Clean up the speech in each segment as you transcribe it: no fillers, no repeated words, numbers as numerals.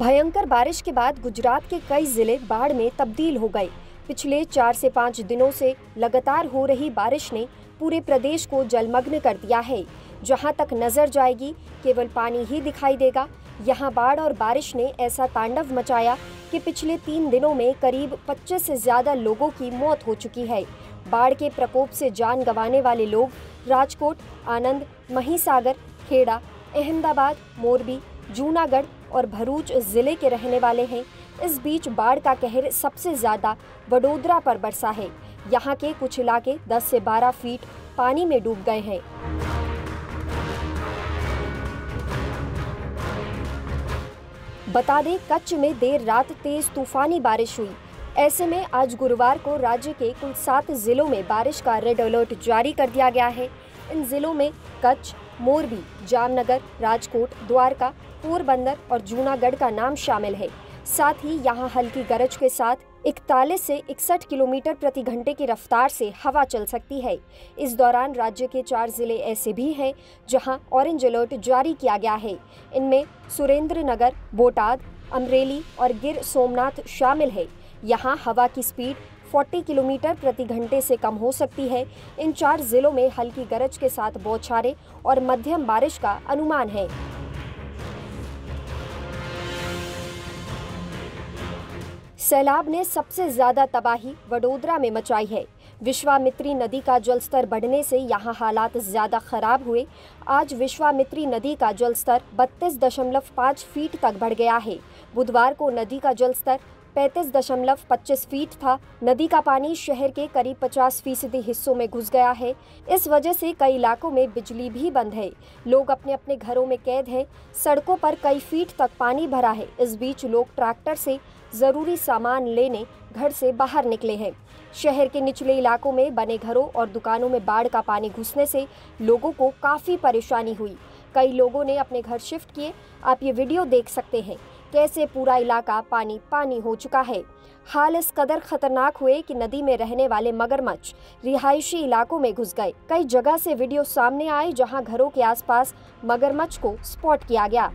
भयंकर बारिश के बाद गुजरात के कई जिले बाढ़ में तब्दील हो गए। पिछले 4 से 5 दिनों से लगातार हो रही बारिश ने पूरे प्रदेश को जलमग्न कर दिया है। जहां तक नजर जाएगी केवल पानी ही दिखाई देगा। यहां बाढ़ और बारिश ने ऐसा तांडव मचाया कि पिछले 3 दिनों में करीब 25 से ज्यादा लोगों की मौत हो चुकी है। बाढ़ के प्रकोप से जान गंवाने वाले लोग राजकोट, आनंद, महिसागर, खेड़ा, अहमदाबाद, मोरबी, जूनागढ़ और भरूच जिले के रहने वाले हैं। इस बीच बाढ़ का कहर सबसे ज्यादा वडोदरा पर बरसा है। यहाँ के कुछ इलाके 10 से 12 फीट पानी में डूब गए हैं। बता दें, कच्छ में देर रात तेज तूफानी बारिश हुई। ऐसे में आज गुरुवार को राज्य के कुल 7 जिलों में बारिश का रेड अलर्ट जारी कर दिया गया है। इन जिलों में कच्छ, मोरबी, जामनगर, राजकोट, द्वारका, पोरबंदर और जूनागढ़ का नाम शामिल है। साथ ही यहां हल्की गरज के साथ 41 से 61 किलोमीटर प्रति घंटे की रफ्तार से हवा चल सकती है। इस दौरान राज्य के 4 जिले ऐसे भी हैं जहां ऑरेंज अलर्ट जारी किया गया है। इनमें सुरेंद्रनगर, बोटाद, अमरेली और गिर सोमनाथ शामिल है। यहाँ हवा की स्पीड 40 किलोमीटर प्रति घंटे से कम हो सकती है। इन 4 जिलों में हल्की गरज के साथ बौछारें और मध्यम बारिश का अनुमान है। सैलाब ने सबसे ज्यादा तबाही वडोदरा में मचाई है। विश्वामित्री नदी का जलस्तर बढ़ने से यहां हालात ज्यादा खराब हुए। आज विश्वामित्री नदी का जलस्तर 32.5 फीट तक बढ़ गया है। बुधवार को नदी का जलस्तर 35.25 फीट था। नदी का पानी शहर के करीब 50% हिस्सों में घुस गया है। इस वजह से कई इलाकों में बिजली भी बंद है। लोग अपने अपने घरों में कैद हैं। सड़कों पर कई फीट तक पानी भरा है। इस बीच लोग ट्रैक्टर से जरूरी सामान लेने घर से बाहर निकले हैं। शहर के निचले इलाकों में बने घरों और दुकानों में बाढ़ का पानी घुसने से लोगों को काफ़ी परेशानी हुई। कई लोगों ने अपने घर शिफ्ट किए। आप ये वीडियो देख सकते हैं कैसे पूरा इलाका पानी पानी हो चुका है। हाल इस कदर खतरनाक हुए कि नदी में रहने वाले मगरमच्छ रिहायशी इलाकों में घुस गए। कई जगह से वीडियो सामने आए जहां घरों के आसपास मगरमच्छ को स्पॉट किया गया।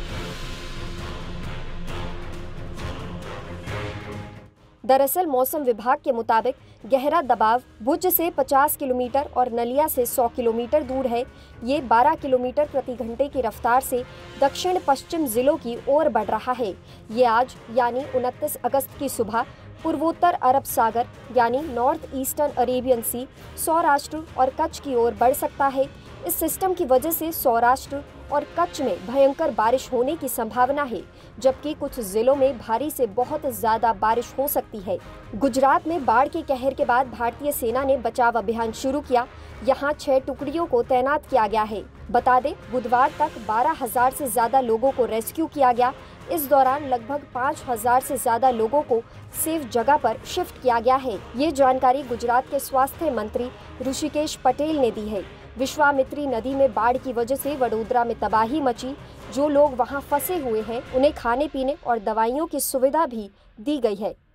दरअसल मौसम विभाग के मुताबिक गहरा दबाव भुज से 50 किलोमीटर और नलिया से 100 किलोमीटर दूर है। ये 12 किलोमीटर प्रति घंटे की रफ्तार से दक्षिण पश्चिम जिलों की ओर बढ़ रहा है। ये आज यानी 29 अगस्त की सुबह पूर्वोत्तर अरब सागर यानी north eastern Arabian sea, Saurashtra और कच्छ की ओर बढ़ सकता है। इस सिस्टम की वजह से सौराष्ट्र और कच्छ में भयंकर बारिश होने की संभावना है, जबकि कुछ जिलों में भारी से बहुत ज्यादा बारिश हो सकती है। गुजरात में बाढ़ के कहर के बाद भारतीय सेना ने बचाव अभियान शुरू किया। यहां 6 टुकड़ियों को तैनात किया गया है। बता दें, बुधवार तक 12,000 से ज्यादा लोगों को रेस्क्यू किया गया। इस दौरान लगभग 5,000 से ज्यादा लोगों को सेफ जगह पर शिफ्ट किया गया है। ये जानकारी गुजरात के स्वास्थ्य मंत्री ऋषिकेश पटेल ने दी है। विश्वामित्री नदी में बाढ़ की वजह से वडोदरा में तबाही मची। जो लोग वहां फंसे हुए हैं उन्हें खाने पीने और दवाइयों की सुविधा भी दी गई है।